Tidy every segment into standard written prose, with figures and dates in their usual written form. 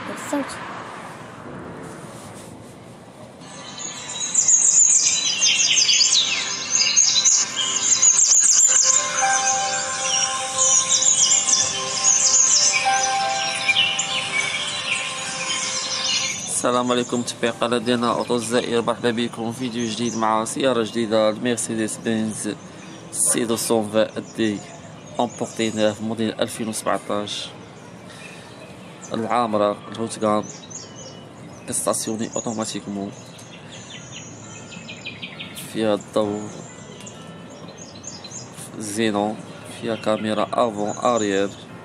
الصوت. السلام عليكم، تبع قناة ديالنا اوطو الجزائر. مرحبا بكم في فيديو جديد مع سيارة جديدة المرسيدس بنز سي 220 دي امبورتي ناف موديل 2017 العامرة الهوتغان كستاسيوني اوتوماتيكمون، فيها الضوء زينون، فيها كاميرا افون اريير،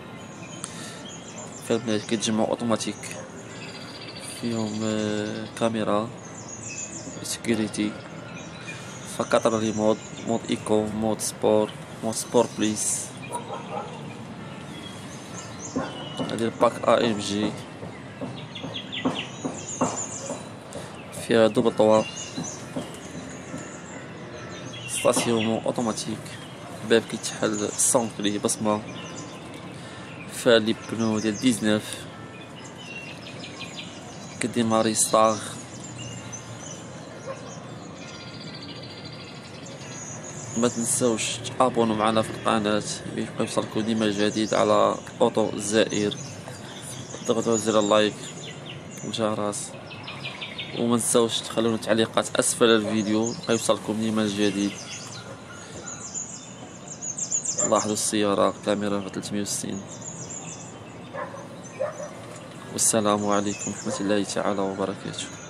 فيها البنات كيتجمعو اوتوماتيك، فيهم كاميرا سيكوريتي، فقط ريموت، مود ايكو، مود سبور بليس. هادي الباك ام جي، فيها دوبل طوا، ستاسيومون اوتوماتيك، باب كيتحل سون كلي بصمة، فيها لي بنو ديال 19، كديماري ستار. ما تنساوش تابونوا معنا في القناة باش يوصلكم ديما جديد على اوطو الجزائر، ضغطوا على زر اللايك والجرس، وما تنساوش تخلونا تعليقات اسفل الفيديو يوصلكم ديما الجديد. لاحظوا السيارة كاميرا 360. والسلام عليكم ورحمة الله تعالى وبركاته.